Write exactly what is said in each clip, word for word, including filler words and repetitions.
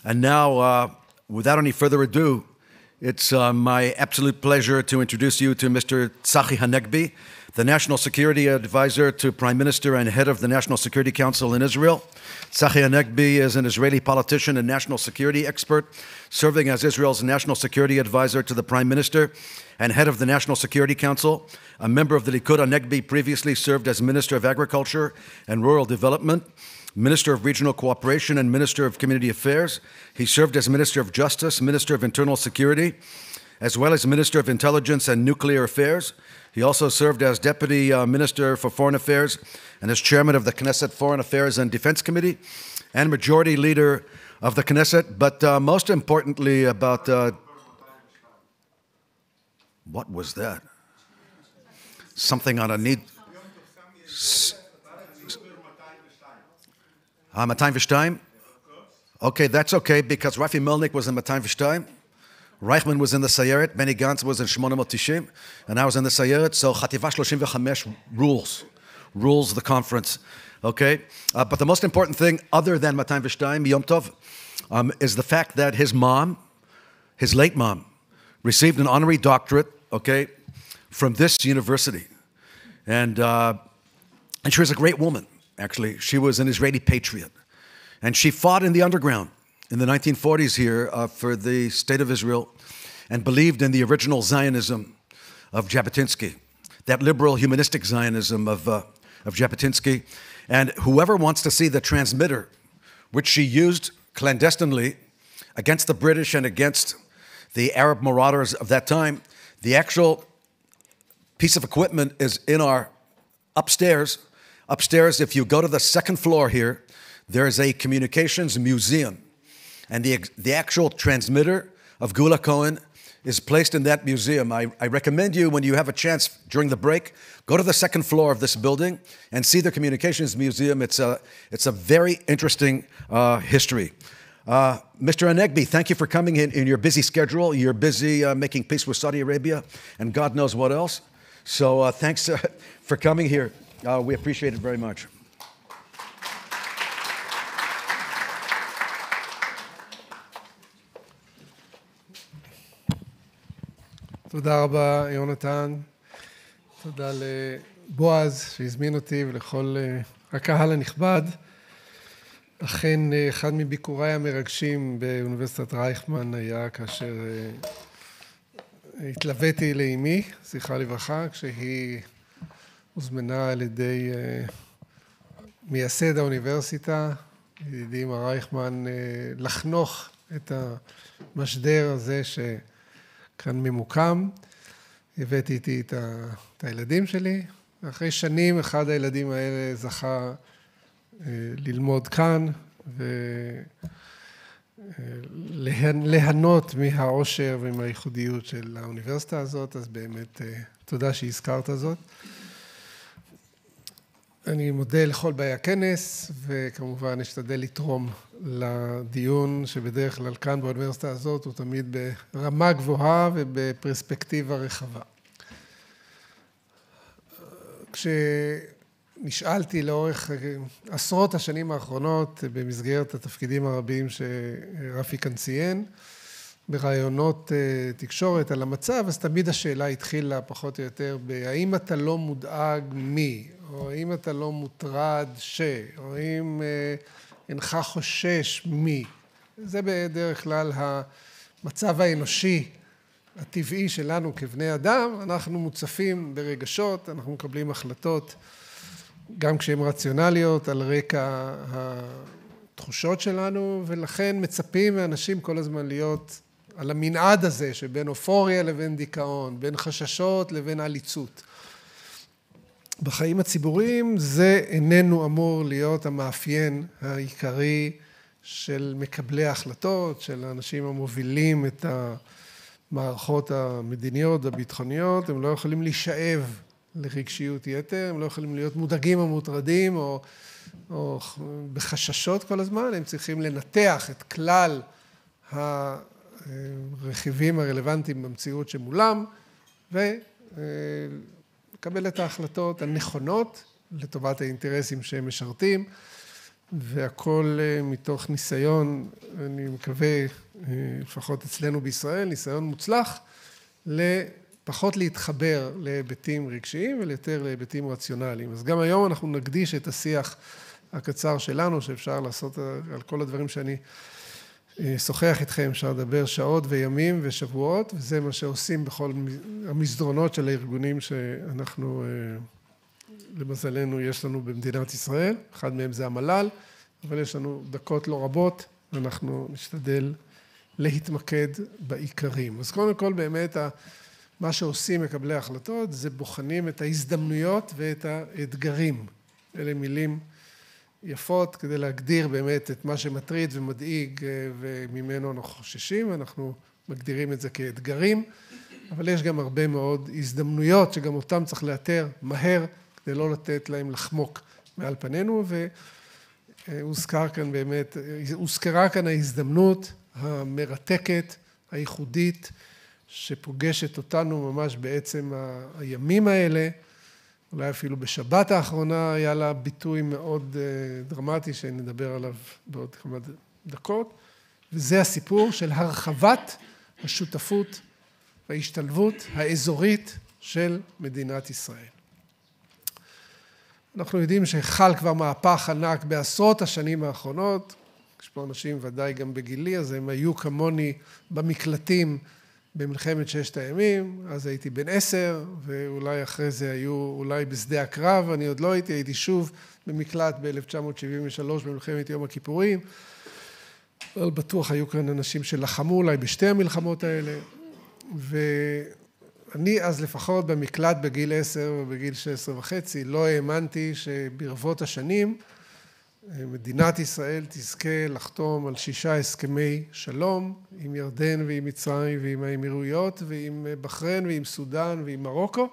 And now, uh, without any further ado, it's uh, my absolute pleasure to introduce you to Mister Tzachi Hanegbi, the National Security Advisor to Prime Minister and head of the National Security Council in Israel. Tzachi Hanegbi is an Israeli politician and national security expert, serving as Israel's National Security Advisor to the Prime Minister and head of the National Security Council. A member of the Likud, Hanegbi previously served as Minister of Agriculture and Rural Development, Minister of Regional Cooperation, and Minister of Community Affairs. He served as Minister of Justice, Minister of Internal Security, as well as Minister of Intelligence and Nuclear Affairs. He also served as Deputy uh, Minister for Foreign Affairs and as Chairman of the Knesset Foreign Affairs and Defense Committee and Majority Leader of the Knesset. But uh, most importantly about... Uh, what was that? Something on a need... Uh, two oh two? Okay, that's okay, because Rafi Melnik was in two oh two. Reichman was in the Sayeret, Benny Gantz was in eight ninety, and I was in the Sayeret, so Chativa thirty-five rules, rules the conference, okay? Uh, but the most important thing, other than two oh two, Yom Tov, um, is the fact that his mom, his late mom, received an honorary doctorate, okay, from this university. And, uh, and she was a great woman, actually. She was an Israeli patriot. And she fought in the underground in the nineteen forties here uh, for the state of Israel and believed in the original Zionism of Jabotinsky, that liberal humanistic Zionism of, uh, of Jabotinsky. And whoever wants to see the transmitter, which she used clandestinely against the British and against the Arab marauders of that time, the actual piece of equipment is in our upstairs. Upstairs, if you go to the second floor here, there is a communications museum. And the, the actual transmitter of Gula Cohen is placed in that museum. I, I recommend you, when you have a chance during the break, go to the second floor of this building and see the communications museum. It's a, it's a very interesting uh, history. Uh, Mister Hanegbi, thank you for coming in, in your busy schedule. You're busy uh, making peace with Saudi Arabia and God knows what else. So uh, thanks uh, for coming here. Uh, we appreciate it very much. תודה רבה, יונתן. תודה לבועז שהזמין אותי ולכל הקהל הנכבד. אכן, אחד מביקוריי המרגשים באוניברסיטת רייכמן היה כאשר התלוויתי לאמי, זכרה לברכה, כשהיא הוזמנה על ידי מייסד האוניברסיטה, ידידי מר רייכמן, לחנוך את המשדר הזה ש... כאן ממוקם, הבאתי איתי את, ה, את הילדים שלי, ואחרי שנים אחד הילדים האלה זכה אה, ללמוד כאן, וליהנות מהעושר ומהייחודיות של האוניברסיטה הזאת, אז באמת אה, תודה שהזכרת זאת. אני מודה לכל באי הכנס, וכמובן אשתדל לתרום לדיון שבדרך כלל כאן באוניברסיטה הזאת הוא תמיד ברמה גבוהה ובפרספקטיבה רחבה. כשנשאלתי לאורך עשרות השנים האחרונות במסגרת התפקידים הרבים שרפי כאן ציין, ברעיונות תקשורת על המצב, אז תמיד השאלה התחילה פחות או יותר בהאם אתה לא מודאג מי, או האם אתה לא מוטרד ש, או האם אינך חושש מי. זה בדרך כלל המצב האנושי הטבעי שלנו כבני אדם. אנחנו מוצפים ברגשות, אנחנו מקבלים החלטות גם כשהן רציונליות על רקע התחושות שלנו, ולכן מצפים מאנשים כל הזמן להיות על המנעד הזה שבין אופוריה לבין דיכאון, בין חששות לבין עליצות. בחיים הציבוריים זה איננו אמור להיות המאפיין העיקרי של מקבלי ההחלטות, של האנשים המובילים את המערכות המדיניות והביטחוניות. הם לא יכולים להישאב לרגשיות יתר, הם לא יכולים להיות מודאגים או מוטרדים או, או בחששות כל הזמן, הם צריכים לנתח את כלל הרכיבים הרלוונטיים במציאות שמולם, ולקבל את ההחלטות הנכונות לטובת האינטרסים שהם משרתים, והכל מתוך ניסיון, אני מקווה, לפחות אצלנו בישראל, ניסיון מוצלח, לפחות להתחבר להיבטים רגשיים וליותר להיבטים רציונליים. אז גם היום אנחנו נקדיש את השיח הקצר שלנו, שאפשר לעשות על כל הדברים שאני שוחח איתכם, אפשר לדבר שעות וימים ושבועות, וזה מה שעושים בכל המסדרונות של הארגונים שאנחנו, למזלנו, יש לנו במדינת ישראל. אחד מהם זה המל"ל, אבל יש לנו דקות לא רבות, ואנחנו נשתדל להתמקד בעיקרים. אז קודם כל, באמת, מה שעושים מקבלי ההחלטות, זה בוחנים את ההזדמנויות ואת האתגרים. אלה מילים יפות כדי להגדיר באמת את מה שמטריד ומדאיג וממנו אנחנו חוששים, אנחנו מגדירים את זה כאתגרים, אבל יש גם הרבה מאוד הזדמנויות שגם אותם צריך לאתר מהר כדי לא לתת להם לחמוק מעל פנינו, והוזכר כאן באמת, הוזכרה כאן ההזדמנות המרתקת, הייחודית, שפוגשת אותנו ממש בעצם הימים האלה, אולי אפילו בשבת האחרונה היה לה ביטוי מאוד דרמטי שנדבר עליו בעוד כמה דקות, וזה הסיפור של הרחבת השותפות וההשתלבות האזורית של מדינת ישראל. אנחנו יודעים שחל כבר מהפך ענק בעשרות השנים האחרונות, יש פה אנשים ודאי גם בגילי, אז הם היו כמוני במקלטים במלחמת ששת הימים, אז הייתי בן עשר, ואולי אחרי זה היו, אולי בשדה הקרב, אני עוד לא הייתי, הייתי שוב במקלט ב-אלף תשע מאות שבעים ושלוש במלחמת יום הכיפורים, אבל בטוח היו כאן אנשים שלחמו אולי בשתי המלחמות האלה, ואני אז לפחות במקלט בגיל עשר ובגיל שש עשרה וחצי, לא האמנתי שברבות השנים, מדינת ישראל תזכה לחתום על שישה הסכמי שלום עם ירדן ועם מצרים ועם האמירויות ועם בחריין ועם סודן ועם מרוקו.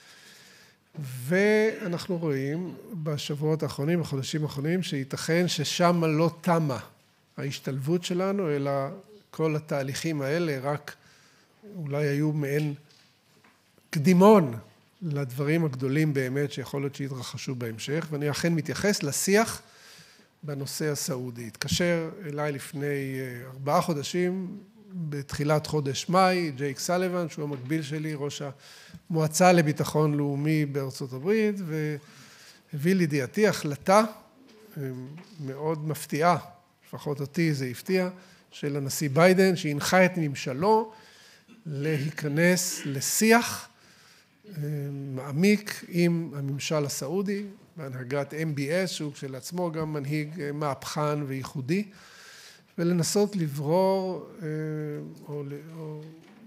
ואנחנו רואים בשבועות האחרונים, בחודשים האחרונים, שייתכן ששם לא תמה ההשתלבות שלנו, אלא כל התהליכים האלה רק אולי היו מעין קדימון לדברים הגדולים באמת שיכול להיות שיתרחשו בהמשך, ואני אכן מתייחס לשיח בנושא הסעודי. התקשר אליי לפני ארבעה חודשים, בתחילת חודש מאי, ג'ייק סליבן, שהוא המקביל שלי, ראש המועצה לביטחון לאומי בארצות הברית, והביא לידיעתי החלטה מאוד מפתיעה, לפחות אותי זה הפתיע, של הנשיא ביידן, שהנחה את ממשלו להיכנס לשיח מעמיק עם הממשל הסעודי, בהנהגת אם בי אס, שהוא כשלעצמו גם מנהיג מהפכן וייחודי, ולנסות לברור או, או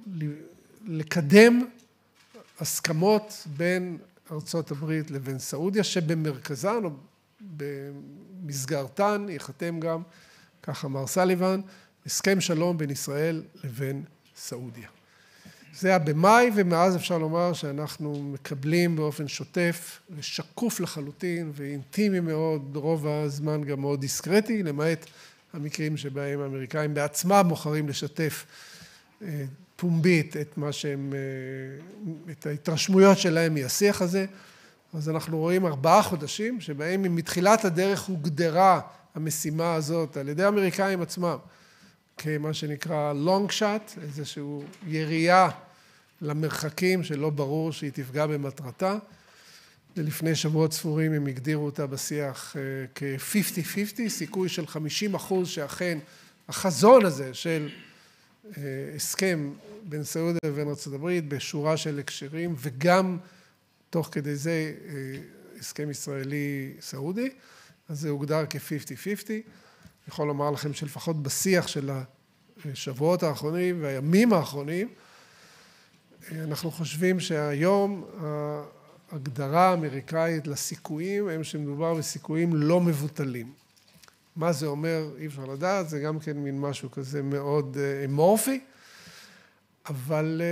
לקדם הסכמות בין ארצות הברית לבין סעודיה, שבמרכזן או במסגרתן ייחתם גם, כך אמר סליבן, הסכם שלום בין ישראל לבין סעודיה. זה היה במאי, ומאז אפשר לומר שאנחנו מקבלים באופן שוטף ושקוף לחלוטין ואינטימי מאוד, רוב הזמן גם מאוד דיסקרטי, למעט המקרים שבהם האמריקאים בעצמם בוחרים לשתף פומבית את מה שהם, את ההתרשמויות שלהם מהשיח הזה. אז אנחנו רואים ארבעה חודשים שבהם מתחילת הדרך הוגדרה המשימה הזאת על ידי האמריקאים עצמם, כמה שנקרא long shot, איזשהו ירייה למרחקים שלא ברור שהיא תפגע במטרתה. ולפני שבועות ספורים הם הגדירו אותה בשיח כ-חמישים חמישים, סיכוי של חמישים אחוז שאכן החזון הזה של הסכם בין סעודיה לבין ארצות הברית בשורה של הקשרים, וגם תוך כדי זה הסכם ישראלי סעודי, אז זה הוגדר כ-חמישים חמישים. אני יכול לומר לכם שלפחות בשיח של השבועות האחרונים והימים האחרונים, אנחנו חושבים שהיום ההגדרה האמריקאית לסיכויים הם שמדובר בסיכויים לא מבוטלים. מה זה אומר? אי אפשר לדעת, זה גם כן מין משהו כזה מאוד אמורפי, אבל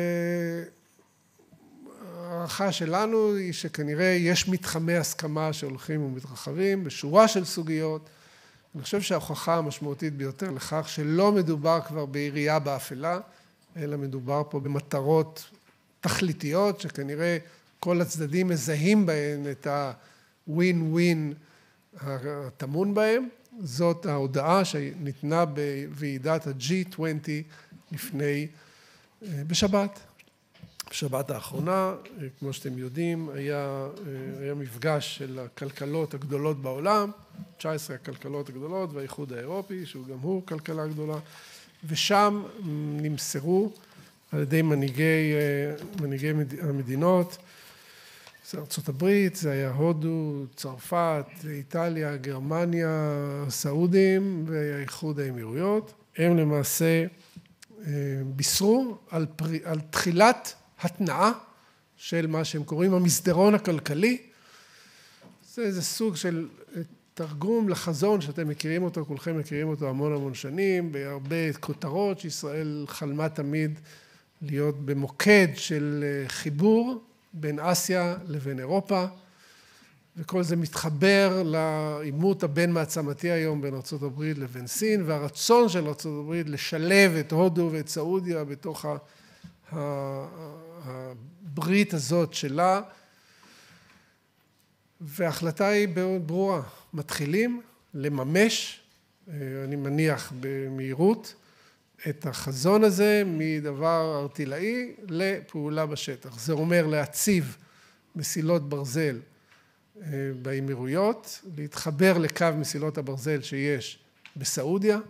הערכה שלנו היא שכנראה יש מתחמי הסכמה שהולכים ומתרחבים בשורה של סוגיות. אני חושב שההוכחה המשמעותית ביותר לכך שלא מדובר כבר בירייה באפלה, אלא מדובר פה במטרות תכליתיות, שכנראה כל הצדדים מזהים בהן את הווין ווין הטמון בהם. זאת ההודעה שניתנה בוועידת ה-ג'י עשרים לפני, בשבת. בשבת האחרונה, כמו שאתם יודעים, היה, היה מפגש של הכלכלות הגדולות בעולם, תשע עשרה הכלכלות הגדולות והאיחוד האירופי, שהוא גם הוא כלכלה גדולה, ושם נמסרו על ידי מנהיגי, מנהיגי המדינות, זה ארצות הברית, זה היה הודו, צרפת, איטליה, גרמניה, סעודים והאיחוד האמירויות. הם למעשה בישרו על, פרי, על תחילת התנאה של מה שהם קוראים המסדרון הכלכלי. זה איזה סוג של תרגום לחזון שאתם מכירים אותו, כולכם מכירים אותו המון המון שנים, בהרבה כותרות שישראל חלמה תמיד להיות במוקד של חיבור בין אסיה לבין אירופה, וכל זה מתחבר לעימות הבין מעצמתי היום בין ארצות הברית לבין סין, והרצון של ארצות הברית לשלב את הודו ואת סעודיה בתוך הברית הזאת שלה, וההחלטה היא מאוד ברורה, מתחילים לממש, אני מניח במהירות, את החזון הזה מדבר ארטילאי לפעולה בשטח. זה אומר להציב מסילות ברזל באמירויות, להתחבר לקו מסילות הברזל שיש בסעודיה,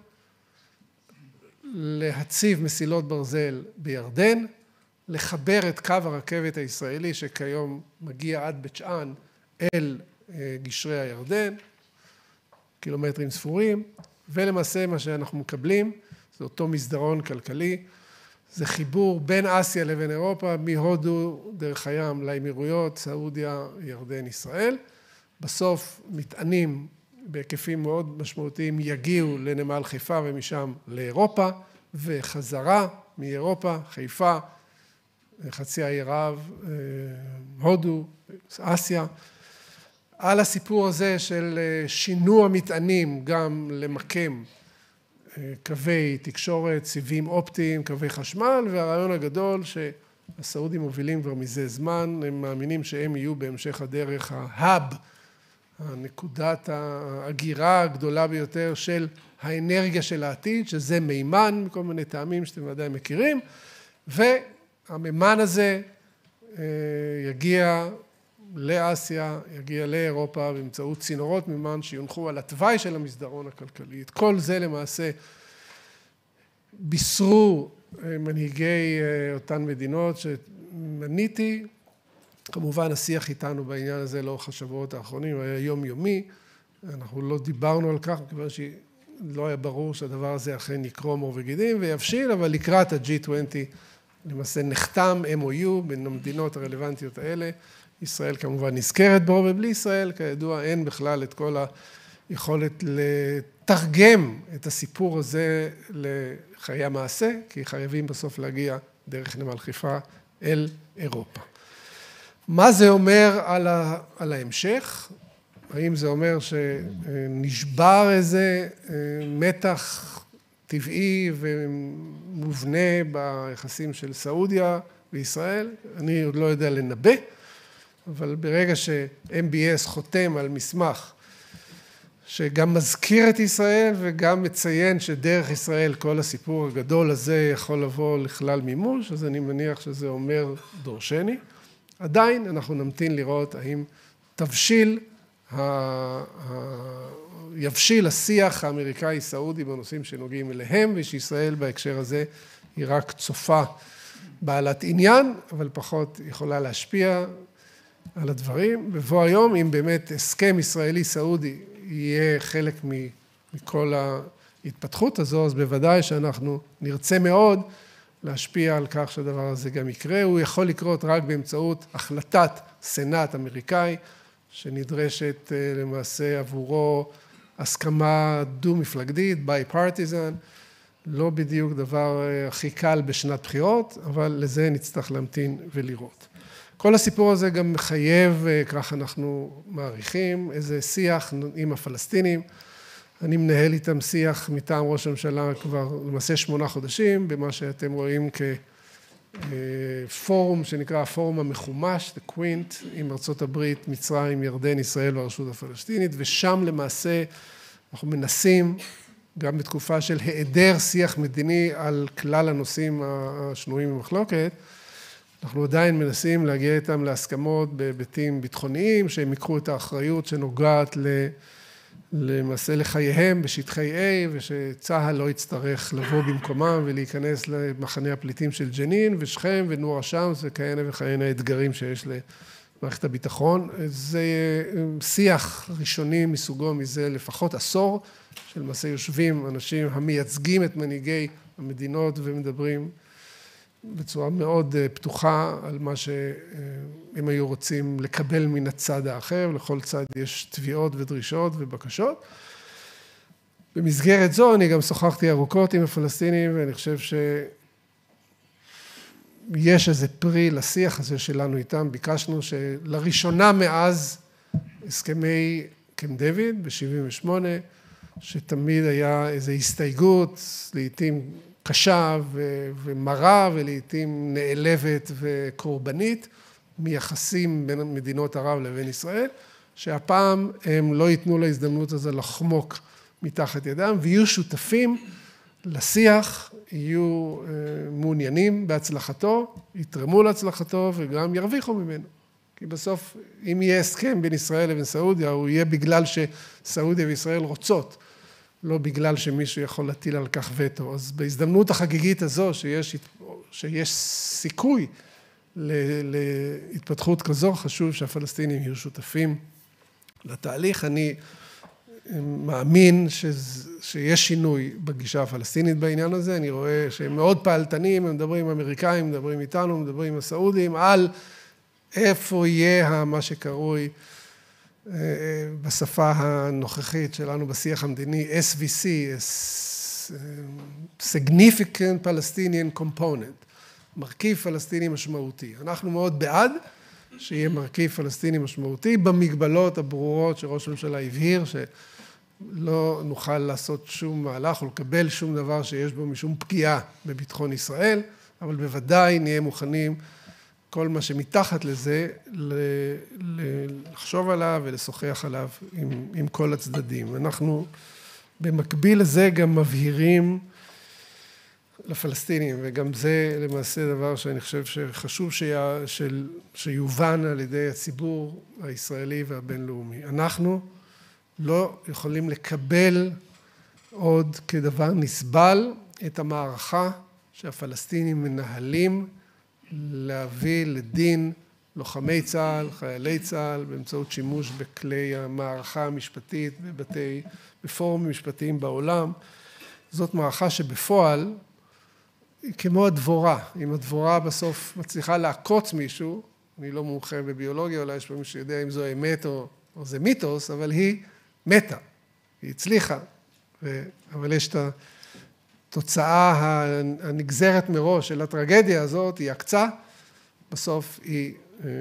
להציב מסילות ברזל בירדן, לחבר את קו הרכבת הישראלי שכיום מגיע עד בית שאן אל גשרי הירדן, קילומטרים ספורים, ולמעשה מה שאנחנו מקבלים זה אותו מסדרון כלכלי, זה חיבור בין אסיה לבין אירופה, מהודו דרך הים לאמירויות, סעודיה, ירדן, ישראל. בסוף מטענים בהיקפים מאוד משמעותיים יגיעו לנמל חיפה ומשם לאירופה, וחזרה מאירופה, חיפה, חצי האי ערב, הודו, אסיה. על הסיפור הזה של שינוע מטענים גם למקם קווי תקשורת, סיבים אופטיים, קווי חשמל, והרעיון הגדול שהסעודים מובילים כבר מזה זמן, הם מאמינים שהם יהיו בהמשך הדרך ההאב, הנקודת ההגירה הגדולה ביותר של האנרגיה של העתיד, שזה מימן מכל מיני טעמים שאתם ודאי מכירים, והמימן הזה יגיע לאסיה, יגיע לאירופה באמצעות צינורות מימן שיונחו על התוואי של המסדרון הכלכלי. את כל זה למעשה בישרו מנהיגי אותן מדינות שמניתי. כמובן השיח איתנו בעניין הזה לאורך השבועות האחרונים היה יומיומי. אנחנו לא דיברנו על כך, מכיוון שלא היה ברור שהדבר הזה אכן יקרום עור וגידים ויבשיל, אבל לקראת ה-ג'י עשרים למעשה נחתם אם או יו בין המדינות הרלוונטיות האלה. ישראל כמובן נזכרת בו, ובלי ישראל, כידוע, אין בכלל את כל היכולת לתרגם את הסיפור הזה לחיי המעשה, כי חייבים בסוף להגיע דרך נמל חיפה אל אירופה. מה זה אומר על, ה, על ההמשך? האם זה אומר שנשבר איזה מתח טבעי ומובנה ביחסים של סעודיה וישראל? אני עוד לא יודע לנבא. אבל ברגע ש-אם בי אס חותם על מסמך שגם מזכיר את ישראל וגם מציין שדרך ישראל כל הסיפור הגדול הזה יכול לבוא לכלל מימוש, אז אני מניח שזה אומר דורשני. עדיין אנחנו נמתין לראות האם תבשיל, ה... יבשיל השיח האמריקאי-סעודי בנושאים שנוגעים אליהם, ושישראל בהקשר הזה היא רק צופה בעלת עניין, אבל פחות יכולה להשפיע על הדברים. בבוא היום, אם באמת הסכם ישראלי-סעודי יהיה חלק מכל ההתפתחות הזו, אז בוודאי שאנחנו נרצה מאוד להשפיע על כך שהדבר הזה גם יקרה. הוא יכול לקרות רק באמצעות החלטת סנאט אמריקאי, שנדרשת למעשה עבורו הסכמה דו-מפלגתית, bipartisan, לא בדיוק דבר הכי קל בשנת בחירות, אבל לזה נצטרך להמתין ולראות. כל הסיפור הזה גם מחייב, כך אנחנו מעריכים, איזה שיח עם הפלסטינים. אני מנהל איתם שיח מטעם ראש הממשלה כבר למעשה שמונה חודשים, במה שאתם רואים כפורום שנקרא הפורום המחומש, The Quint, עם ארצות הברית, מצרים, ירדן, ישראל והרשות הפלסטינית, ושם למעשה אנחנו מנסים, גם בתקופה של היעדר שיח מדיני על כלל הנושאים השנויים במחלוקת, אנחנו עדיין מנסים להגיע איתם להסכמות בהיבטים ביטחוניים, שהם יקחו את האחריות שנוגעת למעשה לחייהם בשטחי A, ושצה"ל לא יצטרך לבוא במקומם ולהיכנס למחנה הפליטים של ג'נין ושכם ונור א-שמס וכהנה וכהנה האתגרים שיש למערכת הביטחון. זה שיח ראשוני מסוגו מזה לפחות עשור, שלמעשה יושבים אנשים המייצגים את מנהיגי המדינות ומדברים בצורה מאוד פתוחה על מה שהם היו רוצים לקבל מן הצד האחר, לכל צד יש תביעות ודרישות ובקשות. במסגרת זו אני גם שוחחתי ארוכות עם הפלסטינים, ואני חושב שיש איזה פרי לשיח הזה שלנו איתם. ביקשנו שלראשונה מאז הסכמי קמפ דיוויד ב-שבעים ושמונה, שתמיד היה איזו הסתייגות, לעתים קשה ומרה ולעתים נעלבת וקורבנית מיחסים בין מדינות ערב לבין ישראל, שהפעם הם לא ייתנו להזדמנות הזו לחמוק מתחת ידם ויהיו שותפים לשיח, יהיו מעוניינים בהצלחתו, יתרמו להצלחתו וגם ירוויחו ממנו. כי בסוף אם יהיה הסכם בין ישראל לבין סעודיה, הוא יהיה בגלל שסעודיה וישראל רוצות, לא בגלל שמישהו יכול להטיל על כך וטו. אז בהזדמנות החגיגית הזו, שיש, שיש סיכוי להתפתחות כזו, חשוב שהפלסטינים יהיו שותפים לתהליך. אני מאמין שיש שינוי בגישה הפלסטינית בעניין הזה. אני רואה שהם מאוד פעלתנים, הם מדברים עם האמריקאים, מדברים איתנו, מדברים עם הסעודים, על איפה יהיה מה שקרוי בשפה הנוכחית שלנו בשיח המדיני, אס וי סי, Significant Palestinian Component, מרכיב פלסטיני משמעותי. אנחנו מאוד בעד שיהיה מרכיב פלסטיני משמעותי, במגבלות הברורות שראש הממשלה הבהיר, שלא נוכל לעשות שום מהלך או לקבל שום דבר שיש בו משום פגיעה בביטחון ישראל, אבל בוודאי נהיה מוכנים כל מה שמתחת לזה, לחשוב עליו ולשוחח עליו עם, עם כל הצדדים. אנחנו במקביל לזה גם מבהירים לפלסטינים, וגם זה למעשה דבר שאני חושב שחשוב שיה, של, שיובן על ידי הציבור הישראלי והבינלאומי. אנחנו לא יכולים לקבל עוד כדבר נסבל את המערכה שהפלסטינים מנהלים, להביא לדין לוחמי צה"ל, חיילי צה"ל, באמצעות שימוש בכלי המערכה המשפטית בבתי, בפורומים משפטיים בעולם. זאת מערכה שבפועל היא כמו הדבורה. אם הדבורה בסוף מצליחה לעקוץ מישהו, אני לא מומחה בביולוגיה, אולי יש פה מישהו שיודע אם זו אמת או, או זה מיתוס, אבל היא מתה, היא הצליחה. ו... אבל יש את ה... התוצאה הנגזרת מראש של הטרגדיה הזאת היא הקצה, בסוף היא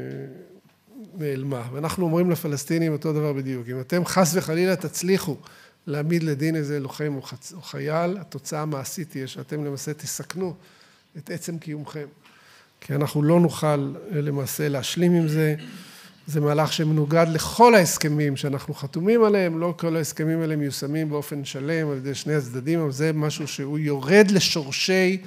נעלמה. ואנחנו אומרים לפלסטינים אותו דבר בדיוק. אם אתם חס וחלילה תצליחו להעמיד לדין איזה לוחם או חייל, התוצאה המעשית תהיה שאתם למעשה תסכנו את עצם קיומכם. כי אנחנו לא נוכל למעשה להשלים עם זה. זה מהלך שמנוגד לכל ההסכמים שאנחנו חתומים עליהם, לא כל ההסכמים האלה מיושמים באופן שלם על ידי שני הצדדים, אבל זה משהו שהוא יורד לשורשי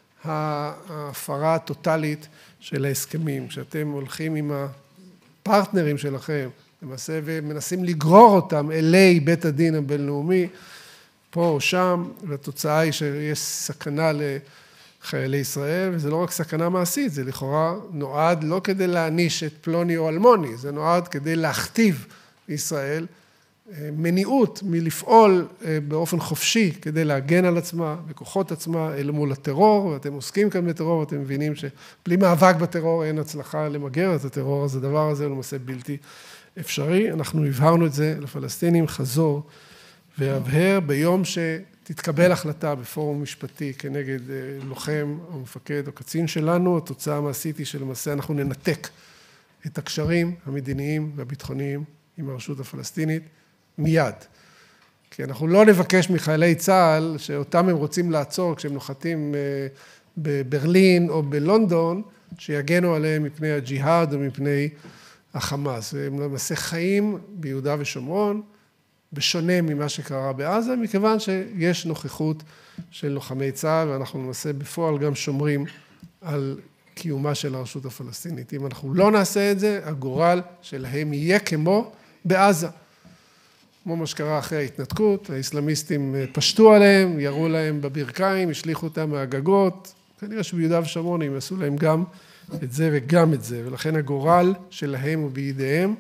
ההפרה הטוטלית של ההסכמים. כשאתם הולכים עם הפרטנרים שלכם, למעשה, ומנסים לגרור אותם אלי בית הדין הבינלאומי, פה או שם, והתוצאה היא שיש סכנה לחיילי ישראל, וזה לא רק סכנה מעשית, זה לכאורה נועד לא כדי להעניש את פלוני או אלמוני, זה נועד כדי להכתיב לישראל מניעות מלפעול באופן חופשי כדי להגן על עצמה, בכוחות עצמה, אל מול הטרור, ואתם עוסקים כאן בטרור, ואתם מבינים שבלי מאבק בטרור אין הצלחה למגר את הטרור, אז הדבר הזה הוא למעשה בלתי אפשרי. אנחנו הבהרנו את זה לפלסטינים, חזור והבהר ביום שתתקבל החלטה בפורום משפטי כנגד לוחם או מפקד או קצין שלנו, התוצאה המעשית היא שלמעשה אנחנו ננתק את הקשרים המדיניים והביטחוניים עם הרשות הפלסטינית מיד. כי אנחנו לא נבקש מחיילי צה"ל שאותם הם רוצים לעצור כשהם נוחתים בברלין או בלונדון, שיגנו עליהם מפני הג'יהאד או מפני החמאס. והם למעשה חיים ביהודה ושומרון, בשונה ממה שקרה בעזה, מכיוון שיש נוכחות של לוחמי צה"ל, ואנחנו למעשה בפועל גם שומרים על קיומה של הרשות הפלסטינית. אם אנחנו לא נעשה את זה, הגורל שלהם יהיה כמו בעזה. כמו מה שקרה אחרי ההתנתקות, האסלאמיסטים פשטו עליהם, ירו להם בברכיים, השליחו אותם מהגגות, כנראה שביהודה ושומרון הם עשו להם גם את זה וגם את זה, ולכן הגורל שלהם הוא בידיהם.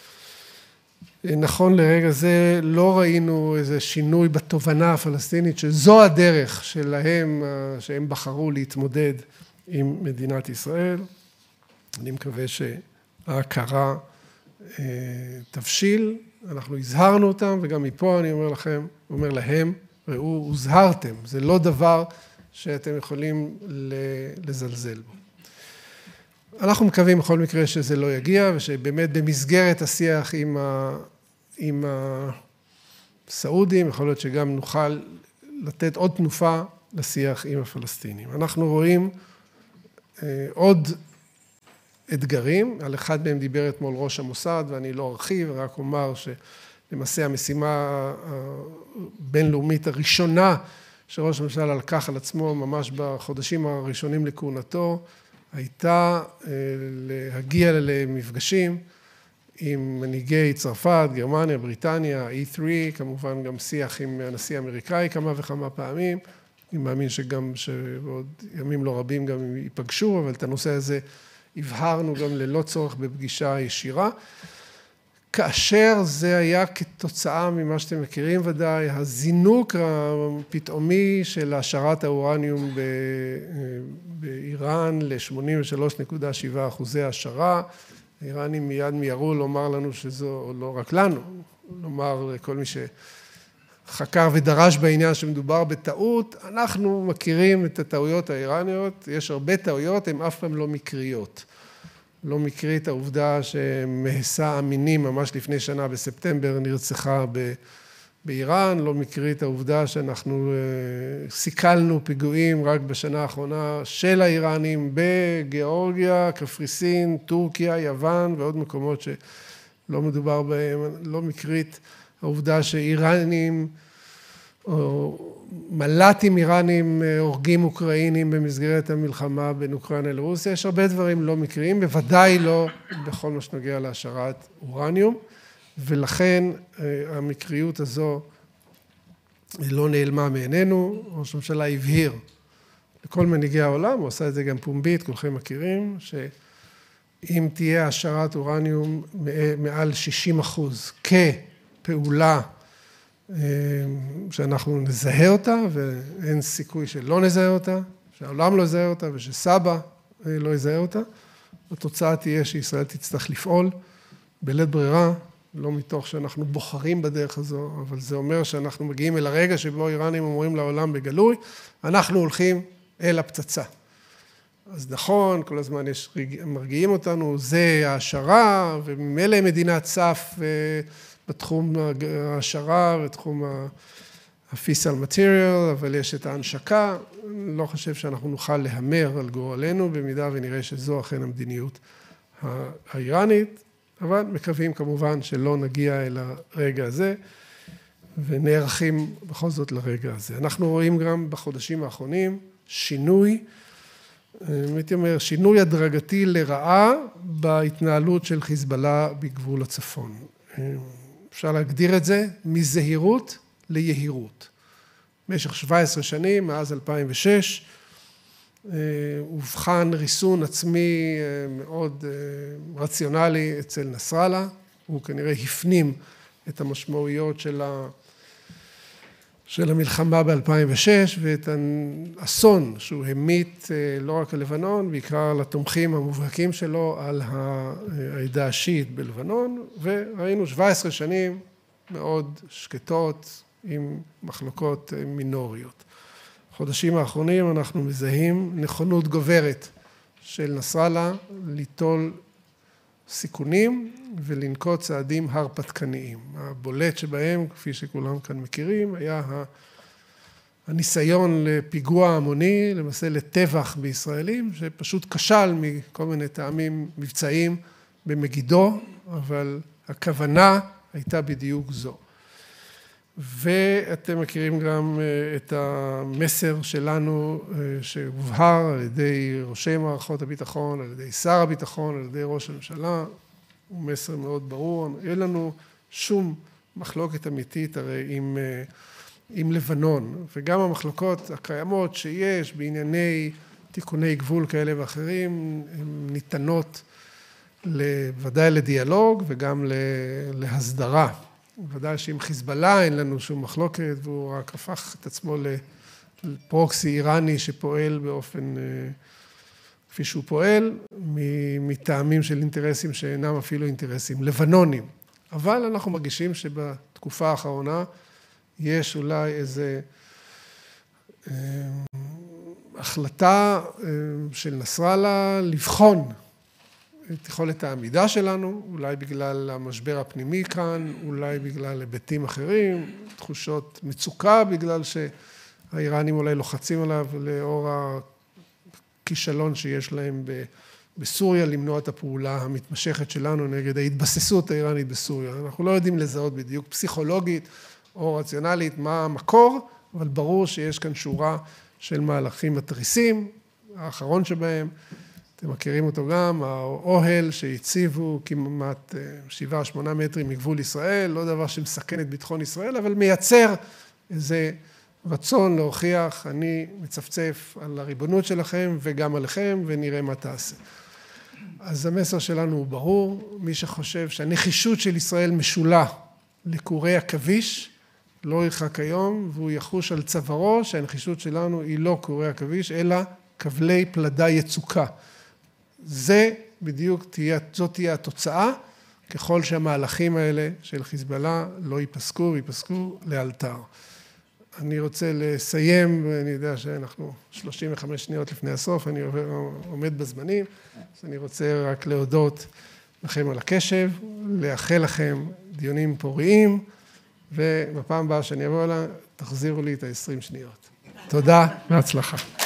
נכון לרגע זה לא ראינו איזה שינוי בתובנה הפלסטינית, שזו הדרך שלהם, שהם בחרו להתמודד עם מדינת ישראל. אני מקווה שההכרה תבשיל, אנחנו הזהרנו אותם, וגם מפה אני אומר לכם, אומר להם, ראו, הוזהרתם, זה לא דבר שאתם יכולים לזלזל בו. אנחנו מקווים בכל מקרה שזה לא יגיע, ושבאמת במסגרת השיח עם, ה, עם הסעודים, יכול להיות שגם נוכל לתת עוד תנופה לשיח עם הפלסטינים. אנחנו רואים אה, עוד אתגרים, על אחד מהם דיבר אתמול ראש המוסד, ואני לא ארחיב, רק אומר שלמעשה המשימה הבינלאומית הראשונה שראש הממשלה לקח על עצמו ממש בחודשים הראשונים לכהונתו, הייתה להגיע למפגשים עם מנהיגי צרפת, גרמניה, בריטניה, ה-אי תרי, כמובן גם שיח עם הנשיא האמריקאי כמה וכמה פעמים. אני מאמין שגם שעוד ימים לא רבים גם הם ייפגשו, אבל את הנושא הזה הבהרנו גם ללא צורך בפגישה ישירה. כאשר זה היה כתוצאה ממה שאתם מכירים ודאי, הזינוק הפתאומי של השערת האורניום באיראן ל-שמונים ושלוש נקודה שבע אחוזי השערה. האיראנים מיד מיהרו לומר לנו שזו, לא רק לנו, לומר לכל מי שחקר ודרש בעניין שמדובר בטעות, אנחנו מכירים את הטעויות האיראניות, יש הרבה טעויות, הן אף פעם לא מקריות. לא מקרית העובדה שמהסה אמינים ממש לפני שנה בספטמבר נרצחה באיראן, לא מקרית העובדה שאנחנו סיכלנו פיגועים רק בשנה האחרונה של האיראנים בגיאורגיה, קפריסין, טורקיה, יוון ועוד מקומות שלא מדובר בהם, לא מקרית העובדה שאיראנים או מל"טים איראנים הורגים אוקראינים במסגרת המלחמה בין אוקראינה לרוסיה. יש הרבה דברים לא מקריים, בוודאי לא בכל מה שנוגע להשערת אורניום, ולכן המקריות הזו לא נעלמה מעינינו. ראש הממשלה הבהיר לכל מנהיגי העולם, הוא עשה את זה גם פומבית, כולכם מכירים, שאם תהיה השערת אורניום מעל שישים אחוז כפעולה שאנחנו נזהה אותה, ואין סיכוי שלא נזהה אותה, שהעולם לא יזהה אותה, ושסבא לא יזהה אותה, התוצאה תהיה שישראל תצטרך לפעול בלית ברירה, לא מתוך שאנחנו בוחרים בדרך הזו, אבל זה אומר שאנחנו מגיעים אל הרגע שבו איראנים אומרים לעולם בגלוי, אנחנו הולכים אל הפצצה. אז נכון, כל הזמן יש, מרגיעים אותנו, זה ההשערה, וממילא מדינת סף בתחום ההשערה ותחום ה-fissile material, אבל יש את ההנשקה. לא חושב שאנחנו נוכל להמר על גורלנו, במידה ונראה שזו אכן המדיניות האיראנית, אבל מקווים כמובן שלא נגיע אל הרגע הזה, ונערכים בכל זאת לרגע הזה. אנחנו רואים גם בחודשים האחרונים שינוי, הייתי אומר, שינוי הדרגתי לרעה בהתנהלות של חיזבאללה בגבול הצפון. אפשר להגדיר את זה מזהירות ליהירות. במשך שבע עשרה שנים, מאז אלפיים ושש, הובחן ריסון עצמי מאוד רציונלי אצל נסראללה. הוא כנראה הפנים את המשמעויות של ה... של המלחמה ב-אלפיים ושש, ואת האסון שהוא המיט לא רק על לבנון, בעיקר לתומכים המובהקים שלו על העדה השיעית בלבנון, וראינו שבע עשרה שנים מאוד שקטות עם מחלוקות מינוריות. בחודשים האחרונים אנחנו מזהים נכונות גוברת של נסראללה ליטול סיכונים ולנקוט צעדים הרפתקניים. הבולט שבהם, כפי שכולם כאן מכירים, היה הניסיון לפיגוע המוני, למעשה לטבח בישראלים, שפשוט כשל מכל מיני טעמים מבצעיים במגידו, אבל הכוונה הייתה בדיוק זו. ואתם מכירים גם את המסר שלנו שהובהר על ידי ראשי מערכות הביטחון, על ידי שר הביטחון, על ידי ראש הממשלה, הוא מסר מאוד ברור, אין לנו שום מחלוקת אמיתית הרי עם, עם לבנון, וגם המחלוקות הקיימות שיש בענייני תיקוני גבול כאלה ואחרים, הן ניתנות ודאי לדיאלוג וגם להסדרה. ודאי שעם חיזבאללה אין לנו שום מחלוקת, והוא רק הפך את עצמו לפרוקסי איראני שפועל באופן כפי שהוא פועל, מטעמים של אינטרסים שאינם אפילו אינטרסים לבנונים. אבל אנחנו מרגישים שבתקופה האחרונה יש אולי איזה החלטה של נסראללה לבחון את יכולת העמידה שלנו, אולי בגלל המשבר הפנימי כאן, אולי בגלל היבטים אחרים, תחושות מצוקה בגלל שהאיראנים אולי לוחצים עליו לאור הכישלון שיש להם בסוריה, למנוע את הפעולה המתמשכת שלנו נגד ההתבססות האיראנית בסוריה. אנחנו לא יודעים לזהות בדיוק פסיכולוגית או רציונלית מה המקור, אבל ברור שיש כאן שורה של מהלכים מתריסים, האחרון שבהם, אתם מכירים אותו גם, האוהל שהציבו כמעט שבעה שמונה מטרים מגבול ישראל, לא דבר שמסכן את ביטחון ישראל, אבל מייצר איזה רצון להוכיח, אני מצפצף על הריבונות שלכם וגם עליכם, ונראה מה תעשה. אז המסר שלנו הוא ברור, מי שחושב שהנחישות של ישראל משולה לקורי עכביש, לא ירחק היום, והוא יחוש על צווארו שהנחישות שלנו היא לא קורי עכביש, אלא כבלי פלדה יצוקה. זה בדיוק תהיה, זאת תהיה התוצאה, ככל שהמהלכים האלה של חיזבאללה לא ייפסקו, וייפסקו לאלתר. אני רוצה לסיים, ואני יודע שאנחנו שלושים וחמש שניות לפני הסוף, אני עומד בזמנים, אז אני רוצה רק להודות לכם על הקשב, לאחל לכם דיונים פוריים, ובפעם הבאה שאני אבוא אליה, תחזירו לי את ה-עשרים שניות. תודה, בהצלחה.